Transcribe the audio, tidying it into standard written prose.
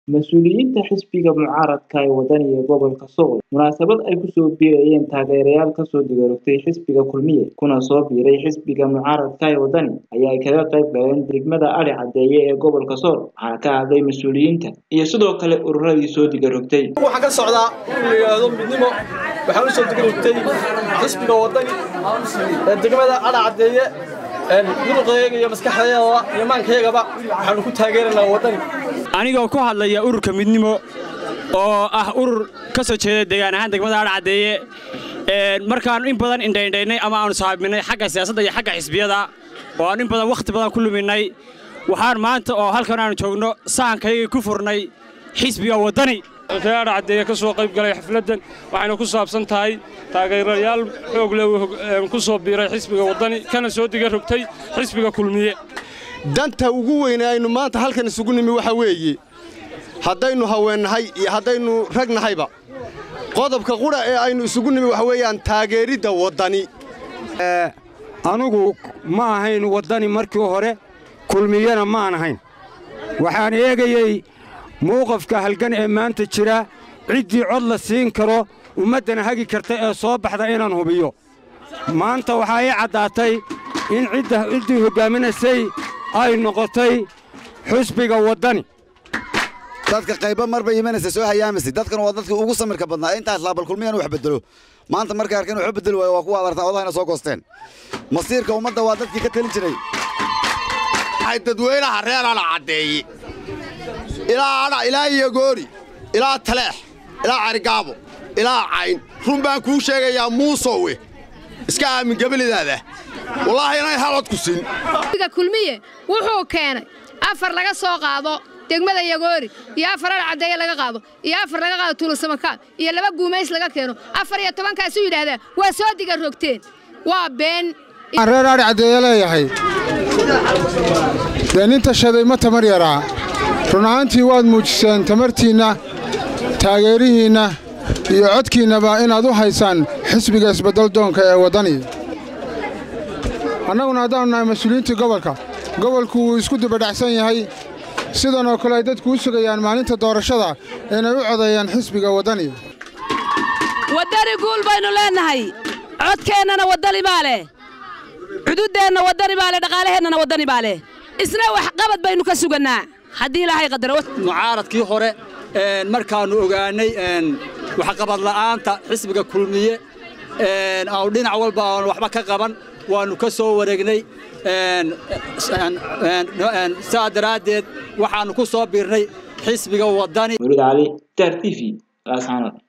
mas-uuliyiinta xisbiga mucaaradka ee wadaniga gobolka Sool munaasabad ay ku soo biirayeen taageerayaal ka soo digaartay xisbiga kulmiye kuna soo biiray xisbiga mucaaradka ee wadani ayaa kaga qayb galeen degmada Ali Cadeeye ee gobolka Sool waxa ka hadlay mas-uuliyiinta iyo sidoo kale ururadii soo digaartay waxa ka socda iyadoo midnimo waxa uu soo digaartay xisbiga wadani degmada Ali Cadeeye muruqayga iyo maskaxdayda iyo maankayga waxaan ku taageeranaa wadani aniga ku hadlaya ururka midnimo oo ah urur ka soo jeeda deegaan ahaan degmada Ali Cadeeye markaan in badan indhaynay ama aanu saaxiibnay xagga siyaasadda iyo xagga xisbiyada oo aan in badan waqti badan ku luminay waxaan maanta oo halkan aan joogno saankayga ku furnay xisbiga wadani Ali Cadeeye ka soo qayb galay xafladan waxayna ku saabsan tahay taageerayaal xoog leh ku soo biiray xisbiga wadani kana soo diga rogtay xisbiga kulmiye danta ugu weyn aynu maanta halkan isugu nimi waxa weeye haddaynu haweenahay iyo haddaynu ragnahayba qodobka qura ee aynu isugu nimi waxa weeyaan taageeridda wadani anigu ma ahayn wadani markii hore kulmiyana ma ahayn waxaan eegayay muuqafka halgan ee maanta jira ciddii cod la siin karo ummaddana hagi karta ee soo baxda inaan hubiyo maanta waxaa ii caddaatay in ciddii hoggaaminaysay ay noqotay xisbiga wadani dadka qaybo marba imanaysa soo hayaamaysa dadkan waa dadkii ugu samirka badnaa intaas laabal kulmiyana wax bedelo maanta markay arkeen wax bedel way waa kuwa adartan wadahayna soo goosteen masiirka ummadda waa dadkii ka talin jiray ay dadweynaha reer Ali Cadeeye ilaa Yagoori ilaa Taleex ilaa Carigaabo ilaa Cayn run baan kuu sheegayaa Muusowe iska aamin gabalidaada wallahi inay halad ku siin kulmiye wuxuu keenay afar laga soo qaado degmada Yagoori iyo afar Ali Cadeeye laga qaado iyo afar laga qaado Tuulsamaka iyo laba guumeys laga keeno 14 kaas uu yiraahdaa waa soo diga rogteen waa been reer Ali Cadeeye leeyahay deeninta shaday ma tamar yaraa runaantii waad muujiseen tamartiina taageerihiina iyo codkiinaba inaad u haysaan xisbiga isbedel doonka ee wadani annaguna haddaanu nahay mas-uuliyiintii gobolku wuu isku dibadhacsan yahay sidan oo kale ay dadku u sugayaan maalinta doorashada inay u codeeyaan xisbiga wadani wadani guul baynu leenahay codkeennana wadani baa leh xuduuddeenna wadani baa leh dhaqaalaheennana wadani baa leh isna wax qabad baynu ka sugannaa haddii ilaahay qadaro mucaaradkii hore markaanu ogaanay wax qabad la'aanta xisbiga kulmiye oo dhinac walba aan waxba ka qaban waanu ka soo wareegnay saadaradeed waxaanu ku soo biirnay xisbiga wadani Murid Ali, TV,